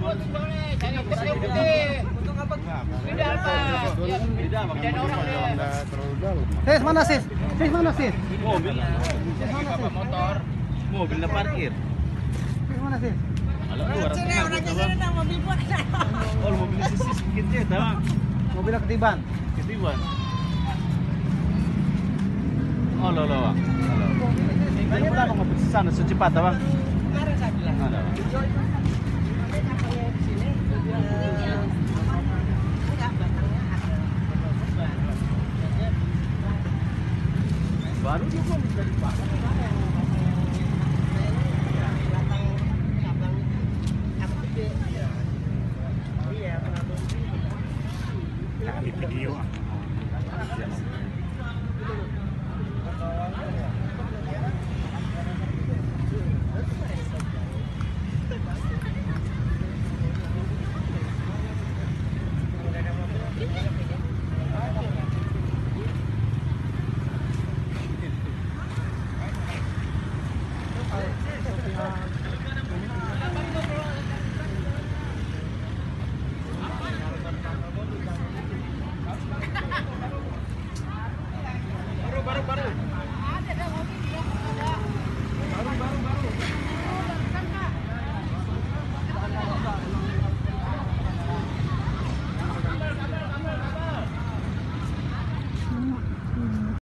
Sis, mana sis? Sis mana sis? Mobil. Motor. Mobilnya parkir. Sis mana sis? Kalau mobil buat. Oh, mobil sisi sedikitnya, Bang. Mobilnya ketiban. Ketiban. Oh, lo, Bang. Ini berapa mobil sana secepat, Bang? Kemarin saya bilang. Ada, Bang. Baru dia pun bisa dipakai. Iya, Video.